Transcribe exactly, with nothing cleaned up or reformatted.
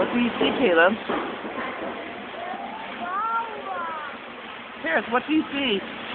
What do you see, Caleb? Caris, what do you see?